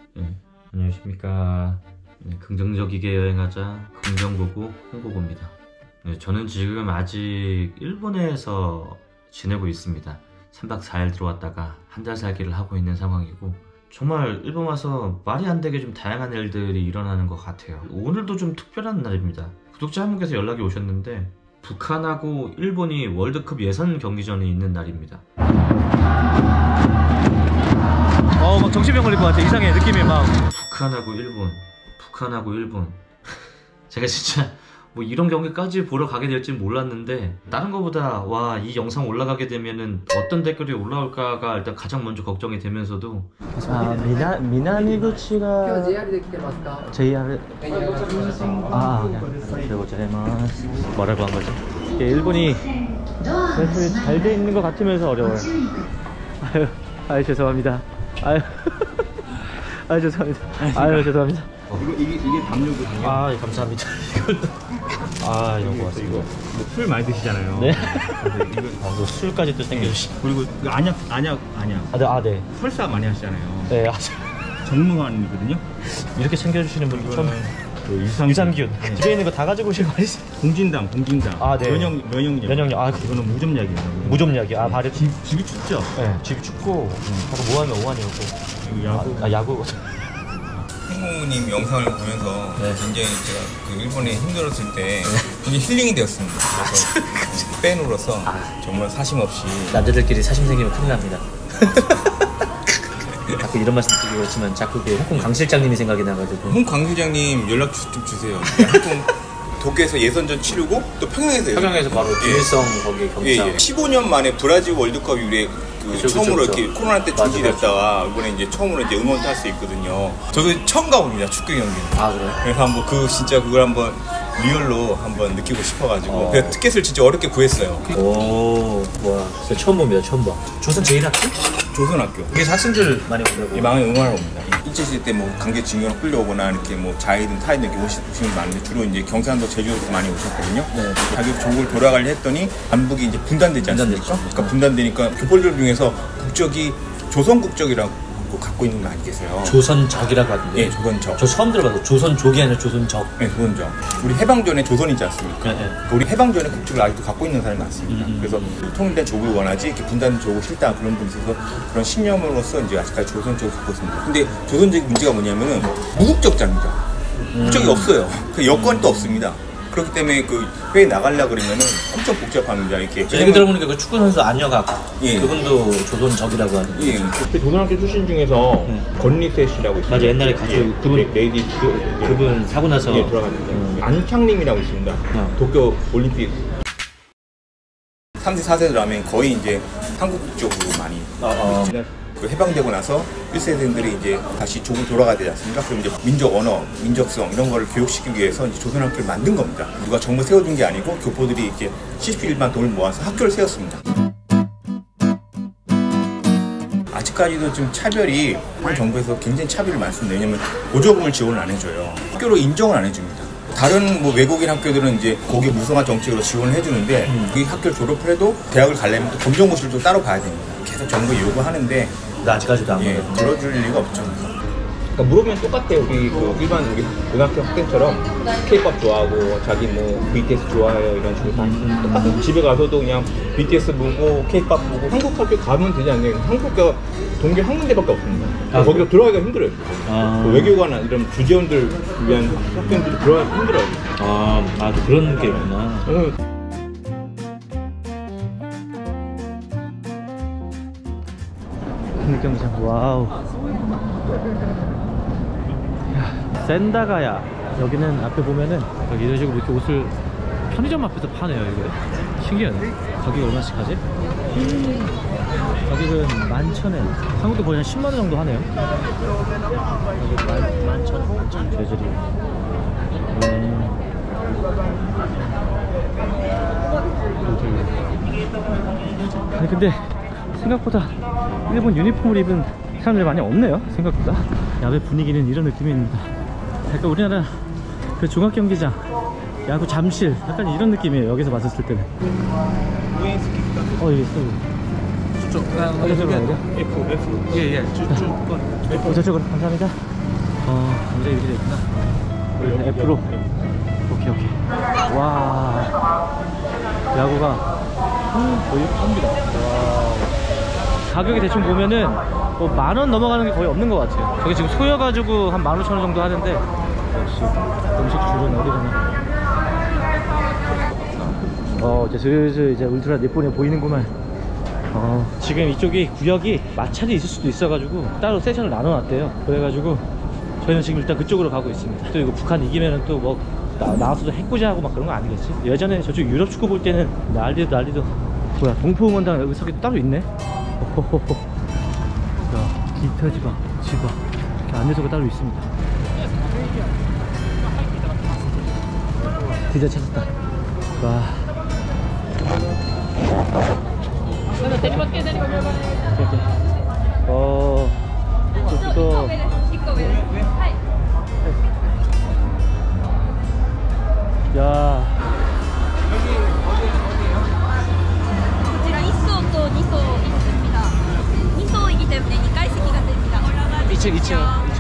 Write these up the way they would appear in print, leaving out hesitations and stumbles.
네, 안녕하십니까. 네, 긍정적이게 여행하자 긍정보고 홍보보입니다. 네, 저는 지금 아직 일본에서 지내고 있습니다. 3박 4일 들어왔다가 한 달 살기를 하고 있는 상황이고, 정말 일본 와서 말이 안 되게 좀 다양한 일들이 일어나는 것 같아요. 오늘도 좀 특별한 날입니다. 구독자 한 분께서 연락이 오셨는데, 북한하고 일본이 월드컵 예선 경기전이 있는 날입니다. 막 정신병 걸릴 것 같아. 이상해, 느낌이 막. 북한하고 일본. 제가 진짜 뭐 이런 경기까지 보러 가게 될지 몰랐는데, 다른 거보다 와, 이 영상 올라가게 되면은 어떤 댓글이 올라올까가 일단 가장 먼저 걱정이 되면서도. 미나미구치가 JR 뭐라고 한 거죠? 일본이 잘 돼 있는 것 같으면서 어려워요. 아유 죄송합니다. 아유 죄송합니다. 아유 죄송합니다. 이게 담요거든요. 아, 감사합니다. 아, 이거 고맙습니다. 이거 술 많이 드시잖아요. 네. 이거 술까지 또 챙겨주시. 그리고 이거 안약. 네. 설사 많이 하시잖아요. 네, 정무관이거든요. 이렇게 챙겨주시는 분이 처음. 유산균. 네. 집에 있는 거 다 가지고 오신 거 아니세요? 공진당. 아, 네. 면역력. 아, 이거는 무좀약이에요. 무좀약이. 아, 발에 집이 춥죠? 네, 집이 춥고. 하고 뭐하면 오한이었고. 야구. 야구. 행우님 영상을 보면서 굉장히 제가 그 일본에 힘들었을 때 굉장히 힐링이 되었습니다. 그래서 팬으로서 정말 사심 없이. 남자들끼리 사심 생기면 큰일 납니다. 자꾸 이런 말씀 드리기 그렇지만 자꾸 그 홍콩 강 실장님이 생각이 나가지고. 홍 실장님 연락 좀 주세요. 홍콩 도쿄에서 예선전 치르고 또 평양에서 바로 김일성 거기 경기장. 15년 만에 브라질 월드컵 이후에 처음으로 이렇게 코로나 때 중지됐다가 이번에 이제 처음으로 이제 응원도 할 수 있거든요. 저도 처음 가봅니다, 축구 경기는. 아, 그래요? 그래서 한번 진짜 그걸 한번 리얼로 한번 느끼고 싶어가지고 그래서 티켓을 진짜 어렵게 구했어요. 오, 와, 진짜 처음 봅니다, 처음 봐. 조선 제1학교? 조선학교. 여기서 학생들 많이 온다고? 많이 응원하러 옵니다. 일제시대 때 뭐 강제 징용으로 끌려오거나 이렇게 뭐 자해든 타해든 이렇게 오시는 분이 많은데, 주로 이제 경상도 제주도 많이 오셨거든요. 네. 자기 조국을 돌아가려 했더니 남북이 이제 분단되지 않습니까? 그러니까 분단되니까 교포들 중에서 국적이 조선 국적이라고 갖고 있는 분 많이 계세요. 조선적이라고 하던데. 네, 조선적. 저 처음 들어봐서 조선족이 아니라 조선적. 네, 조선적. 우리 해방전에 조선이지 않습니까? 네. 우리 해방전에 국적을 아직도 갖고 있는 사람이 많습니다. 그래서 통일된 조국을 원하지 이렇게 분단된 조국을 싫다 그런 분이 있어서 그런 신념으로서 이제 아직까지 조선족을 갖고 있습니다. 근데 조선족의 문제가 뭐냐면은 무국적자입니다. 국적이 없어요. 그 여건도 없습니다. 그렇기 때문에 그 회에 나가려고 그러면은 엄청 복잡합니다. 이렇게. 얘기 들어보니까 그 축구 선수 안여각, 예. 그분도 조선적이라고 하는데. 예. 조선학교 출신 중에서 건리세 씨라고 있어요. 맞아, 옛날에 가수 그분 레이디 그분 사고 나서 들어갔는데 안창림이라고 있습니다. 도쿄 올림픽 3세 4세들 하면 거의 이제 한국 국적으로 많이. 그 해방되고 나서 1세대들이 이제 다시 조국 돌아가야 되지 않습니까? 그럼 이제 민족 언어, 민족성 이런 거를 교육시키기 위해서 이제 조선학교를 만든 겁니다. 누가 정부 세워준 게 아니고 교포들이 이제 71만 돈을 모아서 학교를 세웠습니다. 아직까지도 지금 차별이 한 정부에서 굉장히 차별이 많습니다. 왜냐면 보조금을 지원을 안 해줘요. 학교로 인정을 안 해줍니다. 다른 뭐 외국인 학교들은 이제 고교 무성화 정책으로 지원을 해주는데 이 학교를 졸업을 해도 대학을 가려면 또 검정고시를 또 따로 봐야 됩니다. 계속 정부에 요구하는데 나 아직까지도 안 예, 들어줄 리가 없죠. 그러니까 물어보면 똑같아요. 우리 그 일반 우리 고등학교 학생처럼 K-pop 좋아하고 자기 뭐 BTS 좋아해요 이런 식으로 다 똑같은. 집에 가서도 그냥 BTS 보고 K-pop 보고 한국 학교 가면 되지 않나요? 한국 학교가 동계 한 군데밖에 없습니다. 거기서 들어가기가 힘들어요. 그 외교관이나 이런 주재원들 위한 학생들이 들어가기 힘들어요. 또 그런 게 있구나. 경기장. 와우. 야, 센다가야. 여기는 앞에 보면은 여기 이런 식으로 이렇게 옷을 편의점 앞에서 파네요. 이거 신기하네. 가격이 얼마씩 하지? 가격은 11,000엔. 한국도 거의 한 10만원 정도 하네요. 여기 11,000 재질이. 아니 근데 생각보다 일본 유니폼을 입은 사람들이 많이 없네요. 생각보다. 야외 분위기는 이런 느낌입니다. 약간 우리나라 그 종합경기장, 야구 잠실, 약간 이런 느낌이에요. 여기서 봤었을 때는. 여기 있어. 저쪽. 저쪽으로 가야 돼? F. 예. 쭉. 저쪽으로 감사합니다. 굉장히 이렇게 됐구나. 여기 F로. 오케이. 와. 야구가 거의 합니다. 가격이 대충 보면은 뭐 10,000원 넘어가는 게 거의 없는 것 같아요. 저기 지금 소여가지고 한 15,000원 정도 하는데 역시 음식 줄은 어디 가나. 이제 슬슬 이제 울트라 넷본이 보이는구만. 지금 이쪽이 구역이 마찰이 있을 수도 있어가지고 따로 세션을 나눠놨대요. 그래가지고 저희는 지금 일단 그쪽으로 가고 있습니다. 또 이거 북한 이기면은 또 뭐 나와서도 해코지하고 막 그런 거 아니겠지? 예전에 저쪽 유럽 축구 볼 때는 난리도 뭐야, 동포응원당 여기 저기 따로 있네? 오호호호. 야, 기타 지방 이렇게 안내소가 따로 있습니다. 드디어 찾았다. 와. 또 야. こちら1層と2層있습니다. 2層이기 때문에 2階席が됩니다. 2층.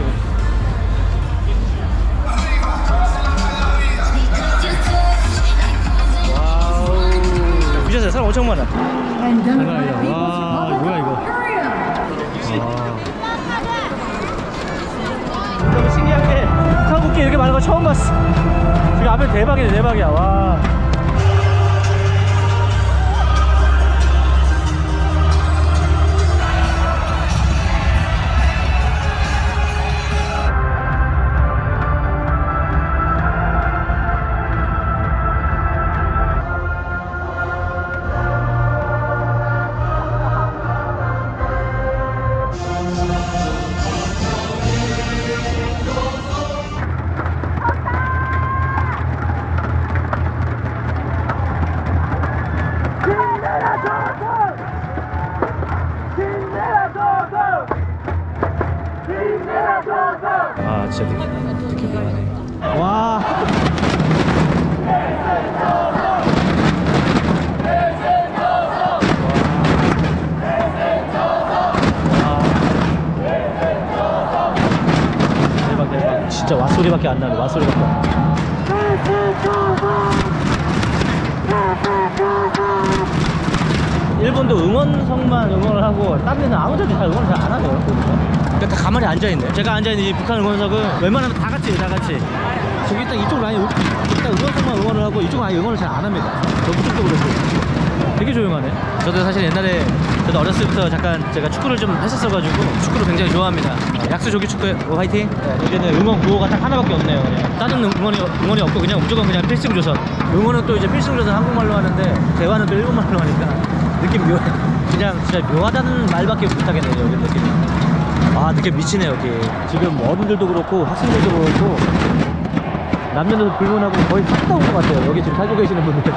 와우. 미쳤어요. 사람 엄청 많아. 장난 아니야. 와, 뭐야 이거. 너무 신기한 게 한국계 이렇게 많은 거 처음 봤어. 지금 앞에 대박이야. 와. 진짜 느낌 와. 대박. 진짜 왓소리밖에 안 나네. 왓소리밖에 안 나네. 일본도 응원석만 응원을 하고 다른 데는 아무 데도 잘 응원을 잘 안 하네요. 그러니까 다 가만히 앉아있네. 제가 앉아있는 이 북한 응원석은 웬만하면 다 같이 저기 딱 이쪽 라인 일단 응원석만 응원을 하고 이쪽은 아예 응원을 잘 안 합니다. 저쪽도 그렇고 되게 조용하네. 저도 사실 옛날에 저도 어렸을 때부터 잠깐 제가 축구를 좀 했었어가지고 축구를 굉장히 좋아합니다. 약수 조기 축구에 화이팅. 여기는 응원 구호가 딱 하나밖에 없네요. 그냥 다른 응원이 없고 그냥 무조건 그냥 필승조선. 응원은 또 이제 필승조선 한국말로 하는데 대화는 또 일본말로 하니까 느낌 묘해. 그냥 진짜 묘하다는 말밖에 못하겠네요. 여기 느낌이. 아, 느낌 미치네. 여기 지금 어른들도 그렇고 학생들도 그렇고 남녀노소 불문하고 거의 싹 다 온 것 같아요. 여기 지금 살고 계시는 분들.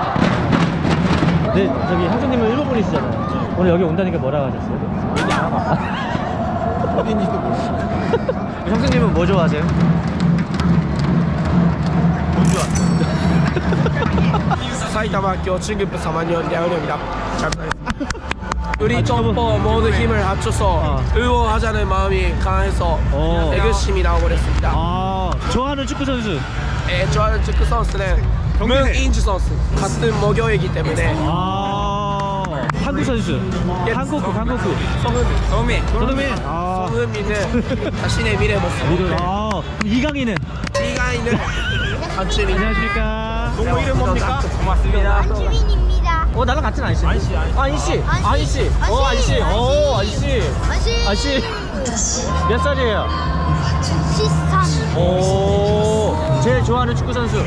네, 저기 형수님은 일본 분이시잖아요. 오늘 여기 온다니까 뭐라고 하셨어요? 여기 안 와봐. 어딘지도 모르겠어요. 형수님은 뭐 좋아하세요? 돈 좋아. 사이타마 교친급 사만년 야은입니다. 우리 동포 모두 힘을 합쳐서 응원하자는 마음이 강해서 애교심이 나오고 그랬습니다. 좋아하는 축구 선수? 네, 좋아하는 축구 선수는 문인주 선수. 같은 목요이기 때문에. 한국 선수? 한국구. 성민. 손흥민. 손흥민은 자신의 미래 모습. 이강인은? 이강인은 한치민. 안녕하십니까? 동호 이름 뭡니까? 고맙습니다. 안치민입니다. 나랑 같은 안씨. 안씨. 안씨. 몇 살이에요? 13. 제일 좋아하는 축구 선수?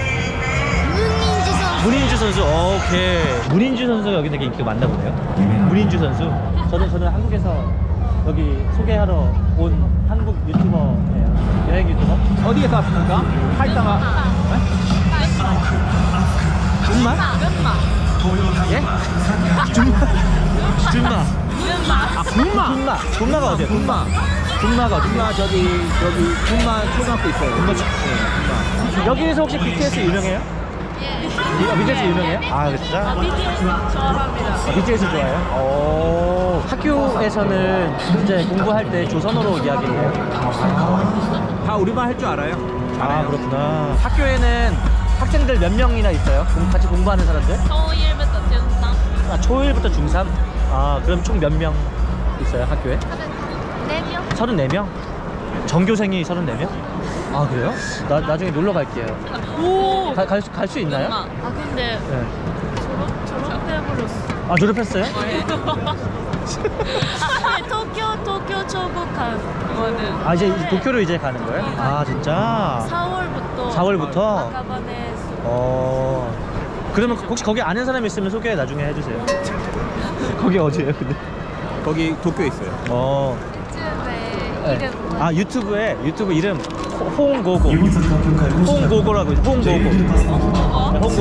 문인주 선수. 오케이. 문인주 선수가 여기 되게 인기가 많나 보네요. 문인주 선수. 저는 한국에서 여기 소개하러 온 한국 유튜버예요. 여행 유튜버. 어디에서 왔습니까? 사이타마. 준마? 예? 준마. 준마가 어디야? 준마가 어디? 저기 준마 초등학교 있어요. 여기에서 혹시 BTS 유명해요? 예. BTS 유명해요? 아 진짜? BTS 좋아합니다. BTS 좋아해요? 학교에서는 이제 공부할 때 조선어로 이야기를 해요? 다 우리말 할 줄 알아요. 아 그렇구나. 학교에는 학생들 몇 명이나 있어요? 같이 공부하는 사람들? 초1부터 중3. 아 초일부터 중3? 아 그럼 총 몇 명 있어요 학교에? 4명? 34명? 전교생이 34명? 아 그래요? 나중에 놀러 갈게요. 오! 갈 수 있나요? 아 근데 네. 졸업해버렸어. 아 졸업했어요? 도쿄 초급한 거는 아 이제 도쿄로 이제 가는 거예요? 아 진짜? 4월부터? 아카바네. 그러면 혹시 거기 아는 사람이 있으면 소개 나중에 해주세요. 거기 어디예요 근데? 거기 도쿄에 있어요. 유튜브에 네. 이름 아 유튜브 이름 홍고고. 홍고고라고 있어요. 홍고고. 홍고고.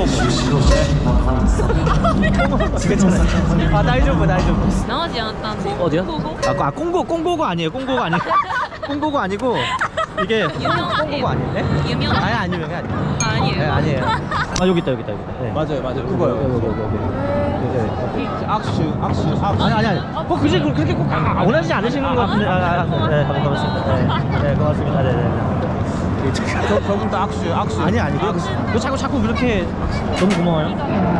괜찮아요. 아 나이 좀 봐. 나오지 않았다는데. 어디요? 홍고고? 아 꽁고고 아니에요. 꽁고고 아니에요. 꽁고고 아니고 이게 꽁고고 아니에요? 네? 유명한? 아니 안 유명해 아니에요. 아니에요. 네, 아니에요. 아 여기 있다. 네. 맞아요. 그거요. 여기. 악수. 아니. 뭐 그지 그렇게 꼭 원하지 않으시는 것 같은데. 네, 고맙습니다. 네, 고맙습니다. 네. 저분도 악수. 아니고요. 너 자꾸 그렇게 너무 고마워요.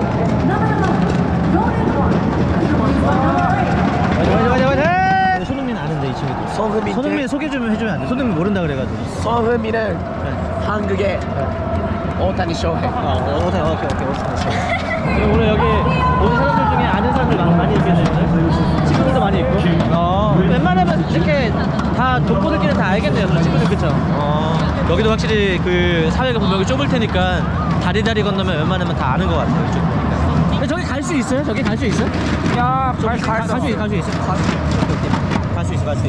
맞아. 손흥민 아는데 이 친구들. 손흥민 소개 좀 해주면 안 돼? 손흥민 모른다 그래가지고. 손흥민은 한국의 오타니 쇼헤이. 오케이. 그럼 오늘 여기 오는 사람들 중에 아는 사람들 많이 있겠네요. 친구들도 많이 있고. 웬만하면 이렇게 다 동포들끼리 다 알겠네요. 친구들 그쵸? 여기도 확실히 그 사회가 분명히 좁을 테니까 다리 건너면 웬만하면 다 아는 것 같아요. 이쪽 보니까. 근데 저기 갈 수 있어요? 저기 갈 수 있어? 야, 갈 수 있어. 갈 수 있어.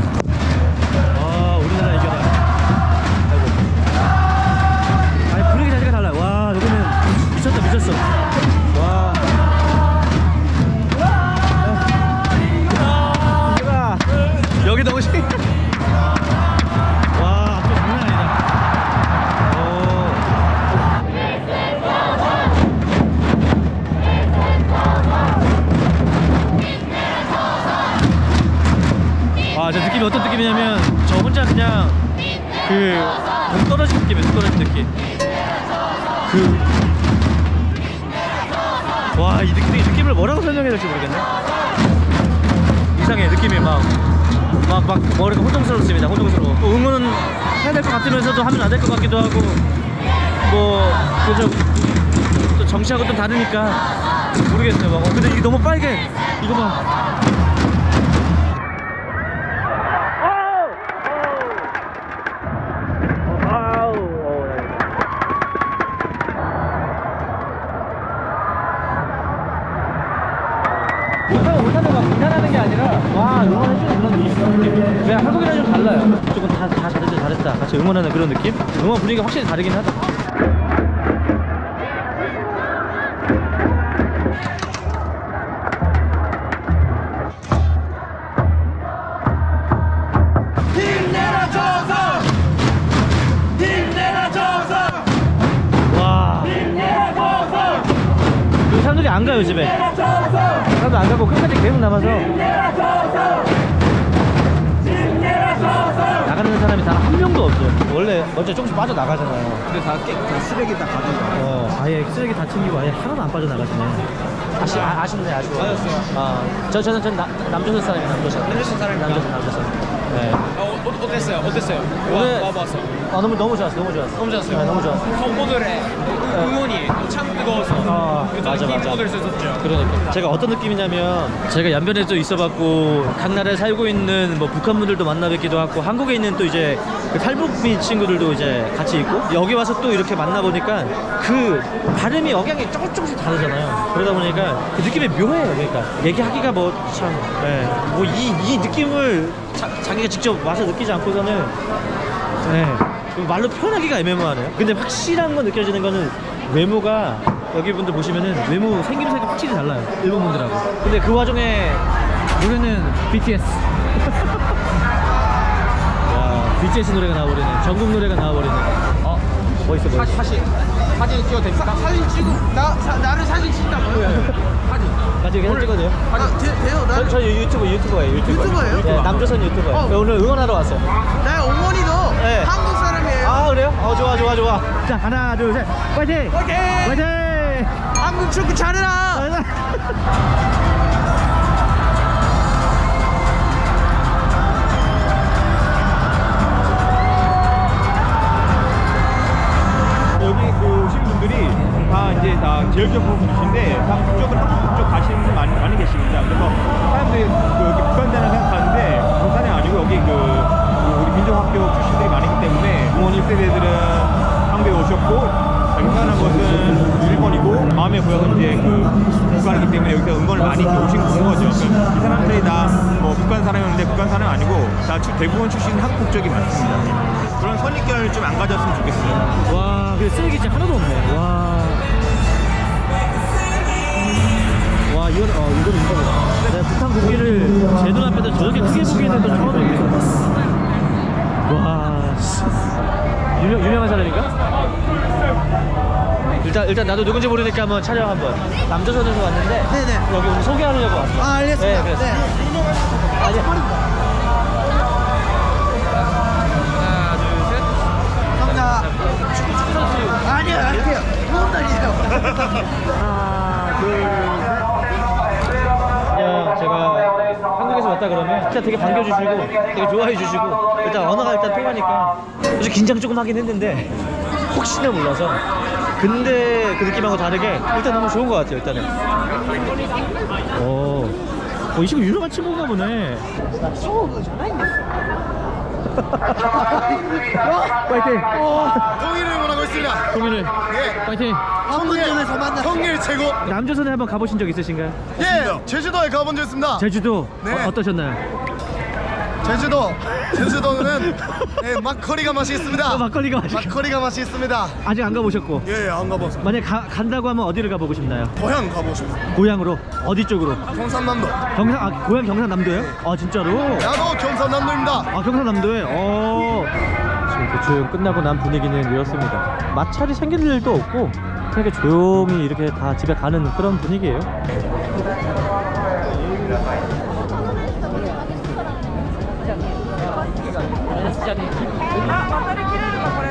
우리나라 이겨라. 아이고. 아니 분위기 자체가 달라요. 와 여기는 미쳤어. 와. 여기 너무 와, 또 장난 아니다. 저 느낌이 어떤 느낌이냐면 저 혼자 그냥 동 떨어진 느낌. 와, 이 느낌을 뭐라고 설명해야 될지 모르겠네. 이상해, 느낌이 막 머리가 혼동스럽습니다. 혼동스러워. 또 응원은 해야 될 것 같으면서도 하면 안 될 것 같기도 하고 또 정치하고 좀 다르니까 모르겠어요. 막 근데 이게 너무 빨개. 이거 봐. 못하는 막 비난하는 게 아니라 와 응원해주는 그런 느낌. 왜 한국이랑 좀 달라요. 조금 다 잘했다 같이 응원하는 그런 느낌. 응원 분위기가 확실히 다르긴 하다. 와 여기 사람들이 안 가요 집에. 사람도 안 가고 끝까지 계속 남아서 나가는 사람이 단 한 명도 없어요. 원래 먼저 조금씩 빠져나가잖아요. 근데 다 쓰레기 다 가져가. 아예 쓰레기 다 챙기고 아예 하나도 안 빠져나가시네. 아쉽네. 맞았어요. 저는 남조선 사람이에요. 남조선. 네. 어땠어요? 오늘 와봤어. 너무 좋았어요. 네, 너무 좋았어. 팬분들의 응원이 참 뜨거워서 맞아. 힘을 줬었죠. 그러니까 제가 어떤 느낌이냐면 제가 연변에도 있어봤고 각 나라에 살고 있는 뭐 북한 분들도 만나 뵙기도 하고 한국에 있는 또 이제 그 탈북민 친구들도 이제 같이 있고 여기 와서 또 이렇게 만나보니까 그 발음이 억양이 조금씩 다르잖아요. 그러다 보니까 그 느낌이 묘해요. 그러니까 얘기하기가 뭐 참 뭐 이 느낌을 자기가 직접 와서 느끼지 않고서는 말로 표현하기가 애매모하네요. 근데 확실한 건 느껴지는 거는 외모가 여기 분들 보시면은 외모 생김새가 확실히 달라요. 일본 분들하고. 근데 그 와중에 노래는 BTS. 야, BTS 노래가 나와버리네. 전국 노래가 나와버리네. 멋있어. 사실 사진 찍어도 됩니까? 사진 찍고 나를 사진 찍다고요? 나중에 사진 찍어도 돼요? 돼요. 저 유튜버예요. 유튜버예요? 네, 남조선 유튜버예요. 오늘 응원하러 왔어요. 나의 어머니도 네. 한국 사람이에요. 아 그래요? 좋아. 자 하나 둘 셋, 파이팅! 파이팅! 한국 축구 잘해라. 여기 그 오신 분들이 다 이제 다 지역적 분이신데 다 국적은 한국 국적 가시는 분 많이 계십니다. 그래서 사람들이 그 여기 북한대는 생각하는데 북한이 아니고 여기 우리 민족학교 출신들이 많기 때문에 부모님 세대들은 한국에 오셨고 자기 태어난 것은 일본이고 마음의 고향은 이제 그 북한이기 때문에 여기서 응원을 많이 오신 거죠. 이 사람들이 다 뭐 북한 사람이었는데 북한 사람은 아니고 다 대부분 출신이 한국 국적이 많습니다. 그런 선입견을 좀 안 가졌으면 좋겠어요. 와 근데 쓰레기 진짜 하나도 없네. 와 이건 인정이다. 내가 북한 국기를 제 눈앞에서 저렇게 크게 보기에는 또 처음이네. 와 유명한 사람인가? 일단 나도 누군지 모르니까 한번 촬영 한번. 남조선에서 왔는데 네네. 여기 오늘 소개하려고 왔어. 아 알겠습니다. 네, 그래서. 아니. 하나 둘 셋. 감사합니다. 축구 선수. 아니요. 좋은 날이에요. 하나 둘 셋. 그냥 제가 한국에서 왔다 그러면 진짜 되게 반겨주시고 되게 좋아해 주시고 일단 언어가 일단 통하니까 요즘 긴장 조금 하긴 했는데 혹시나 몰라서. 근데 그 느낌하고 다르게 일단 너무 좋은 것 같아요. 일단은. 이 친구 유명한 친구인가 보네. 파이팅. 통일을 원하고 있습니다. 동일을. 예. 파이팅. 한국전에서 만났어요. 통일 최고. 남조선에 한번 가보신 적 있으신가요? 예. 제주도에 가본 적 있습니다. 제주도. 네. 어떠셨나요? 제주도는 네, 막걸리가 맛이 있습니다. 막걸리가 맛있. 막걸리가 맛이 있습니다. 아직 안 가보셨고. 예, 안 가봤습니다. 만약 간다고 하면 어디를 가보고 싶나요? 고향 가보고 싶습니다. 고향으로. 어디 쪽으로? 경상남도. 고향 경상남도예요? 아 진짜로? 나도 경상남도입니다. 아 경상남도에. 지금 대충 끝나고 난 분위기는 이렇습니다. 마찰이 생길 일도 없고 되게 조용히 이렇게 다 집에 가는 그런 분위기예요. 아, 배터리切れるのこれ。